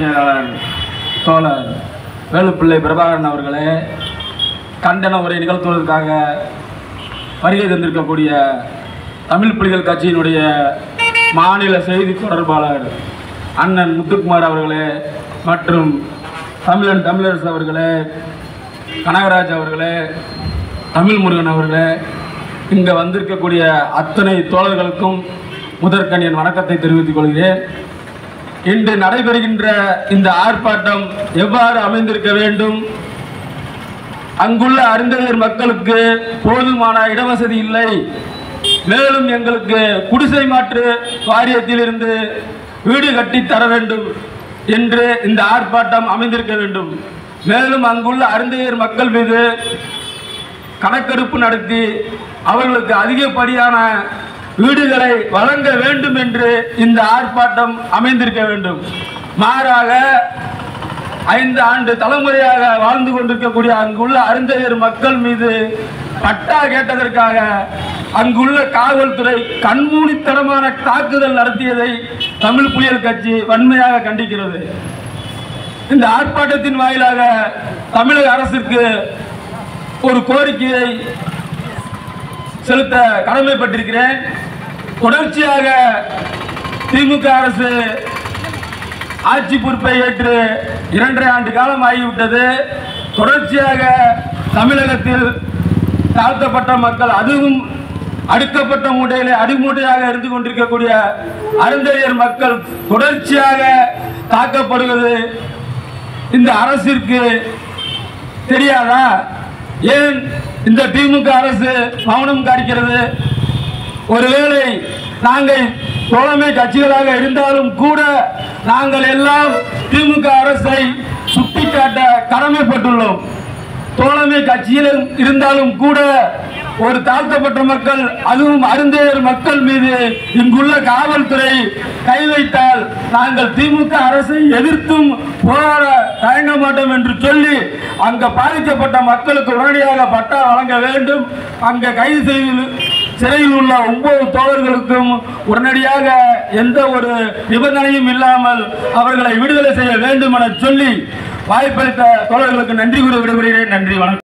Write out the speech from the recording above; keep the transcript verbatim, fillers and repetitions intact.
தோழர் வேலுப்பிள்ளை பிரபாகரன் அவர்களே, கண்டன உரை நிகழ்த்துவதற்காக வருகை தந்திருக்கக்கூடிய தமிழ் புலிகள் கட்சியினுடைய மாநில செய்தி தொடர்பாளர் அண்ணன் முத்துக்குமார் அவர்களே மற்றும் தமிழன் தமிழரசு அவர்களே, கனகராஜ் அவர்களே, தமிழ் முருகன் அவர்களே, இங்கே வந்திருக்கக்கூடிய அத்தனை தோழர்களுக்கும் முதற்கண் என் வணக்கத்தை தெரிவித்துக் கொள்கிறேன். இன்று நடைபெறுகின்ற இந்த ஆர்ப்பாட்டம் எவ்வாறு அமைந்திருக்க வேண்டும்? அங்குள்ள அருந்ததியர் மக்களுக்கு போதுமான இடவசதி இல்லை, மேலும் எங்களுக்கு குடிசை மாற்று வாரியத்தில் இருந்து வீடு கட்டி தர வேண்டும் என்று இந்த ஆர்ப்பாட்டம் அமைந்திருக்க வேண்டும். மேலும் அங்குள்ள அருந்ததியர் மக்கள் மீது கணக்கெடுப்பு நடத்தி அவர்களுக்கு அதிகப்படியான வீடுகளை வழங்க வேண்டும் என்று இந்த ஆர்ப்பாட்டம் அமைந்திருக்க வேண்டும். மாறாக ஐந்து ஆண்டு தலைமுறையாக வாழ்ந்து கொண்டிருக்கக்கூடிய அங்குள்ள அருந்ததியர் மக்கள் மீது பட்டா கேட்டதற்காக அங்குள்ள காவல்துறை கண்மூடித்தனமான தாக்குதல் நடத்தியதை தமிழ் புலிகள் கட்சி வன்மையாக கண்டிக்கிறது. இந்த ஆர்ப்பாட்டத்தின் வாயிலாக தமிழக அரசுக்கு ஒரு கோரிக்கையை செலுத்த கடமைப்பட்டிருக்கிறேன். தொடர்ச்சியாக திமுக அரசு ஆட்சி பொறுப்பை ஏற்று இரண்டரை ஆண்டு காலம் ஆகிவிட்டது. தொடர்ச்சியாக தமிழகத்தில் தாழ்த்தப்பட்ட மக்கள், அதுவும் அடுக்கப்பட்ட மூட்டையிலே அடிமூட்டையாக இருந்து கொண்டிருக்கக்கூடிய அருந்ததியர் மக்கள் தொடர்ச்சியாக தாக்கப்படுவது இந்த அரசிற்கு தெரியாதா? ஏன் இந்த திமுக அரசு மௌனம் காக்கிறது? ஒருவேளை நாங்கள் தோழமை கட்சிகளாக இருந்தாலும் கூட நாங்கள் எல்லாம் திமுக அரசை சுட்டிக்காட்ட கடமைப்பட்டுள்ளோம். தோழமை கட்சியில் இருந்தாலும் கூட ஒரு தாழ்த்தப்பட்ட மக்கள், அதுவும் அருந்ததியர் மக்கள் மீது இங்குள்ள காவல்துறை கை வைத்தால் நாங்கள் திமுக அரசை எதிர்த்தும் போராட தயங்க மாட்டோம் என்று சொல்லி அங்க பாதிக்கப்பட்ட மக்களுக்கு உடனடியாக பட்டா வழங்க வேண்டும். அங்க கைது செய்து சிறையில் உள்ள ஒன்பது தோழர்களுக்கும் உடனடியாக எந்த ஒரு நிபந்தனையும் இல்லாமல் அவர்களை விடுதலை செய்ய வேண்டும் என சொல்லி வாய்ப்பளித்த தோழர்களுக்கு நன்றி கூறி விடுகிறேன். நன்றி, வணக்கம்.